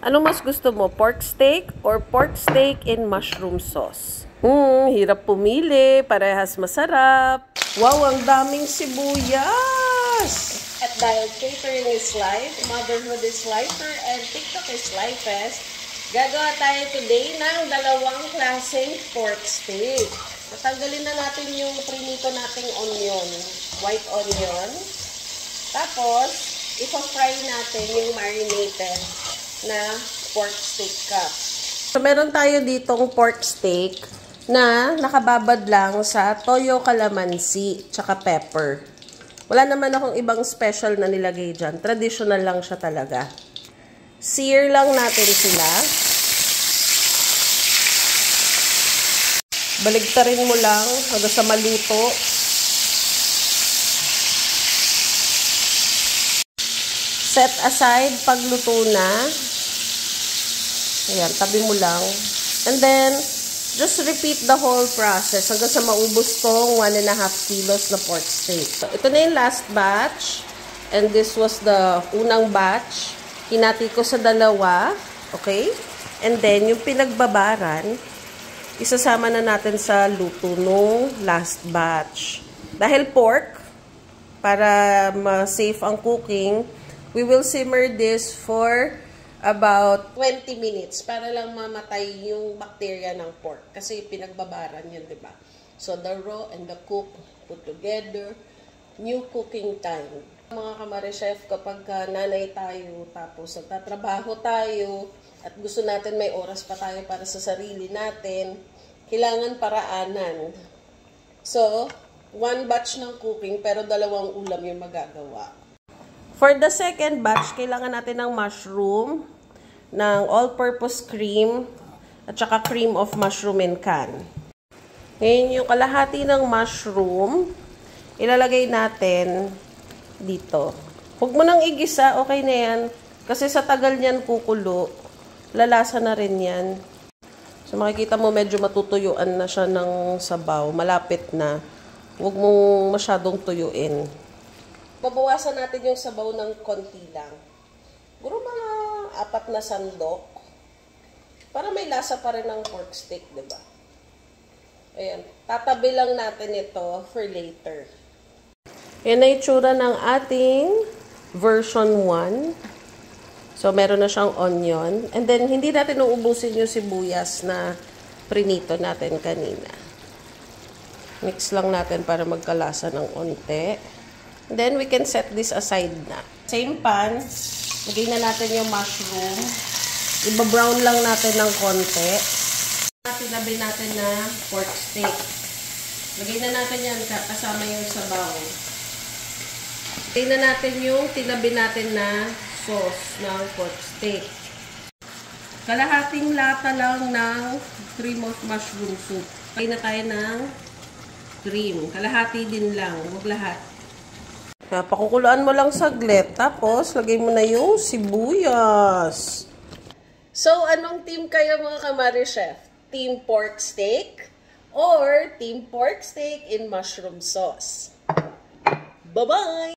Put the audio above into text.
Ano mas gusto mo? Pork steak or pork steak in mushroom sauce? Hirap pumili. Parehas masarap. Wow, ang daming sibuyas! At dahil catering is life, motherhood is lifer, and TikTok is lifest, gagawa tayo today ng dalawang klaseng pork steak. Tatanggalin na natin yung prinito nating onion, white onion. Tapos, ipa-fry natin yung marinated na pork steak cups. So, meron tayo ditong pork steak na nakababad lang sa toyo calamansi tsaka pepper. Wala naman akong ibang special na nilagay dyan. Traditional lang siya talaga. Sear lang natin sila. Baligtarin mo lang hanggang sa maluto. Set aside pag luto na. Ayan, tabi mo lang. And then, just repeat the whole process hanggang sa maubos tong 1.5 kilos na pork steak. So, ito na yung last batch. And this was the unang batch. Hinati ko sa dalawa. Okay? And then, yung pinagbabaran, isasama na natin sa luto nung last batch. Dahil pork, para ma-safe ang cooking, we will simmer this for about 20 minutes para lang mamatay yung bacteria ng pork. Kasi pinagbabaran yun, di ba? So, the raw and the cook put together, new cooking time. Mga kamare chef, kapag nanay tayo, tapos nagtatrabaho tayo, at gusto natin may oras pa tayo para sa sarili natin, kailangan paraanan. So, one batch ng cooking, pero dalawang ulam yung magagawa. For the second batch, kailangan natin ng mushroom, ng all-purpose cream, at saka cream of mushroom in can. Ngayon, yung kalahati ng mushroom, ilalagay natin dito. Huwag mo nang igisa, okay na yan. Kasi sa tagal niyan kukulo, lalasa na rin yan. So, makikita mo medyo matutuyuan na siya ng sabaw. Malapit na. Huwag mong masyadong tuyuin. Babawasan natin yung sabaw ng konti lang. Siguro mga 4 na sandok. Para may lasa pa rin ng pork steak, diba? Ayan. Tatabi lang natin ito for later. Yan na itsura ng ating version 1. So, meron na siyang onion. And then, hindi natin uubusin yung sibuyas na prinito natin kanina. Mix lang natin para magkalasa ng onte. Then, we can set this aside na. Same pan, lagay na natin yung mushroom. Iba-brown lang natin ng konti. Tinabi natin na pork steak. Lagay na natin yan kasama yung sabaw. Lagay na natin yung tinabi natin na sauce ng pork steak. Kalahating lata lang ng cream of mushroom soup. Lagay na tayo ng cream. Kalahati din lang, huwag lahat. Pakukuluan mo lang saglit. Tapos, lagay mo na yung sibuyas. So, anong team kayo mga kamare chef? Team pork steak or team pork steak in mushroom sauce? Bye-bye!